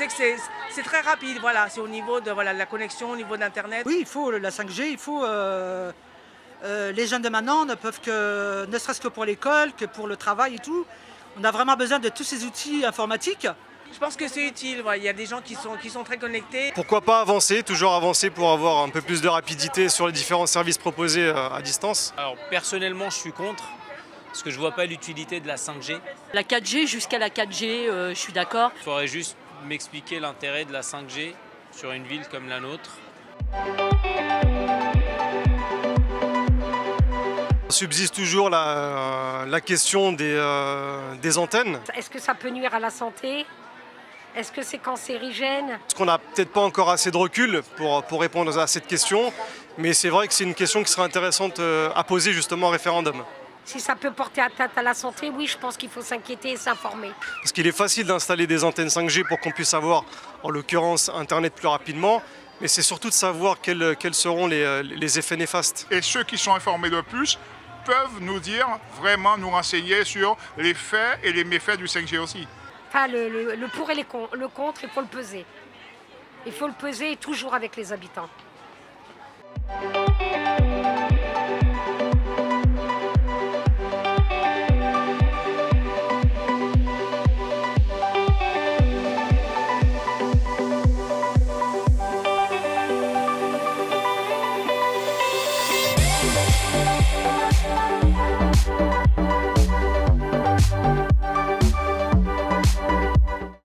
que c'est très rapide, voilà, c'est au niveau de voilà, la connexion, au niveau d'Internet. Oui, il faut la 5G, il faut... les jeunes de maintenant ne peuvent que, ne serait-ce que pour l'école, que pour le travail et tout. On a vraiment besoin de tous ces outils informatiques. Je pense que c'est utile, voilà. Il y a des gens qui sont très connectés. Pourquoi pas avancer, toujours avancer pour avoir un peu plus de rapidité sur les différents services proposés à distance. Alors personnellement je suis contre, parce que je vois pas l'utilité de la 5G. La 4G jusqu'à la 4G, je suis d'accord. Il faudrait juste m'expliquer l'intérêt de la 5G sur une ville comme la nôtre. Subsiste toujours la question des antennes. Est-ce que ça peut nuire à la santé? Est-ce que c'est cancérigène? Parce qu'on n'a peut-être pas encore assez de recul pour répondre à cette question, mais c'est vrai que c'est une question qui serait intéressante à poser justement en référendum. Si ça peut porter atteinte à la santé, oui, je pense qu'il faut s'inquiéter et s'informer. Parce qu'il est facile d'installer des antennes 5G pour qu'on puisse avoir, en l'occurrence, Internet plus rapidement, mais c'est surtout de savoir quels seront les effets néfastes. Et ceux qui sont informés de plus peuvent nous dire, vraiment nous renseigner sur les faits et les méfaits du 5G aussi. Enfin, le pour et le contre, il faut le peser. Il faut le peser toujours avec les habitants.